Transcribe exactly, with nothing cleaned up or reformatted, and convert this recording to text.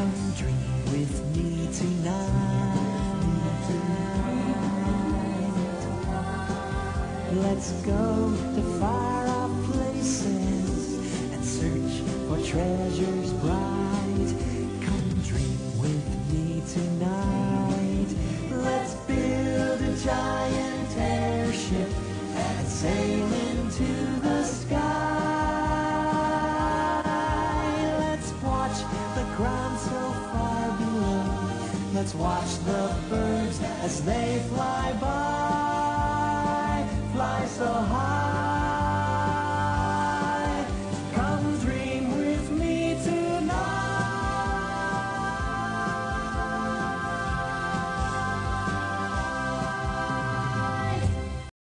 Come dream with me tonight. Let's go to far off places and search for treasures bright. Come dream with me tonight. Let's build a giant airship and sail into the sky. Let's watch the ground so far below. Let's watch the birds as they fly by. Fly so high.